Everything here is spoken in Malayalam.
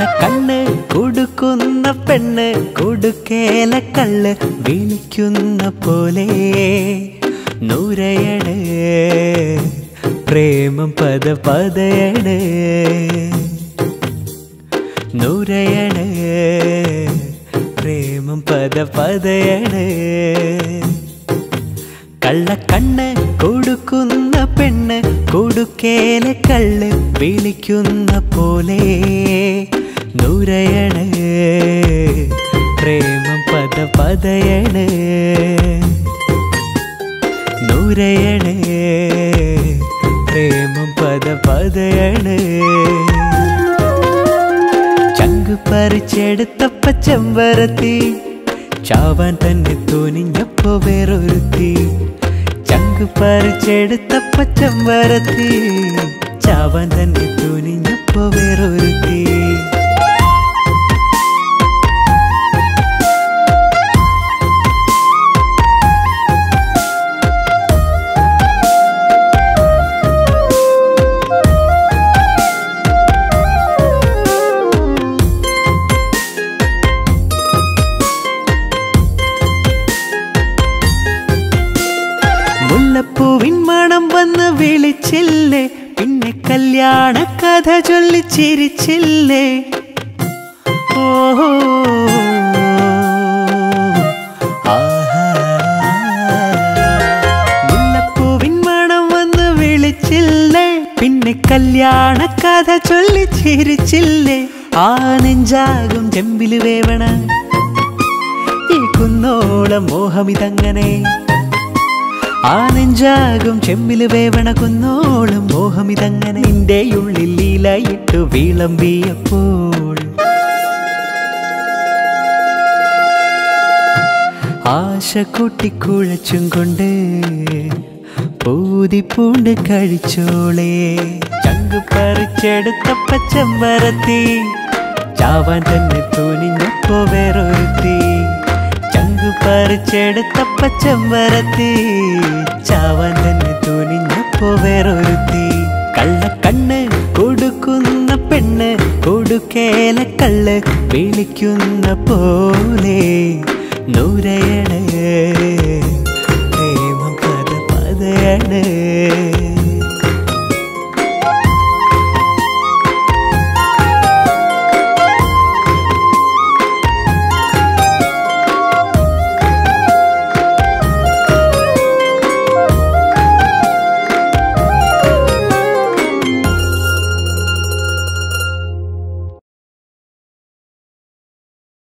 കള്ളക്കണ്ണ് കൊടുക്കുന്ന പെണ്ണ് കൊടുക്കേല കള്ള് വിളിക്കുന്ന പോലെ നൂരയണ് പ്രേമം പദ പദയണ് നൂരയണ് പ്രേമം പദ പദയണ് കള്ളക്കണ്ണ് കൊടുക്കുന്ന പെണ്ണ് കൊടുക്കേല കള്ള് വിളിക്കുന്ന പോലെ നൂരയണ് പ്രേമം പദ പദയണ് നൂരയണ് പ്രേമം പദ പദയണ് ചങ്ക് പറിച്ചെടുത്തപ്പ ചെമ്പരത്തി ചാവാൻ തന്നെ തോന്നിഞ്ഞപ്പോ വേറൊരുത്തി ചങ്ക് പറിച്ചെടുത്തപ്പ ചെമ്പരത്തി ചാവാൻ തന്നെ തോന്നിഞ്ഞപ്പോ വേറൊരുത്തി മുല്ലപ്പൂവിൻ മണം വന്ന് വിളിച്ചില്ലേ പിന്നെ കല്യാണ കഥ ചൊല്ലി ചിരിച്ചില്ലേ ഓഹോ മുല്ലപ്പൂവിൻ മണം വന്ന് വിളിച്ചില്ലേ പിന്നെ കല്യാണ കഥ ചൊല്ലി ചിരിച്ചില്ലേ ആ നെഞ്ചാകും ചെമ്പില് വേവണ ഈ കുന്നോളം മോഹമിതങ്ങനെ ആ നെഞ്ചാകും ചെമ്പില് വേവണ കുന്നോളം മോഹമിതങ്ങനെ നിന്റെ ഉള്ളിൽ ലീലയിട്ടു വിളമ്പിയപ്പോൾ ആശ കൂട്ടിക്കുഴച്ചും കൊണ്ട് പൂതി പൂണ്ട് കഴിച്ചോളേ ചങ്ക് പറിച്ചെടുത്തപ്പ ചെമ്പരത്തി ചാവാൻ തന്നെ തോന്നിഞ്ഞപ്പോ വേറൊരുത്തി ചങ്ക് പറിച്ചെടുത്തപ്പ ചെമ്പരത്തി ചാവാൻ തന്നെ തോന്നിഞ്ഞപ്പോ വേറൊരുത്തി കള്ളക്കണ്ണ് കൊടുക്കുന്ന പെണ്ണ് കൊടുക്കേല കള്ള് വിളിക്കുന്ന പോലെ നൂരയണ് പ്രേമം പദ പദയണ്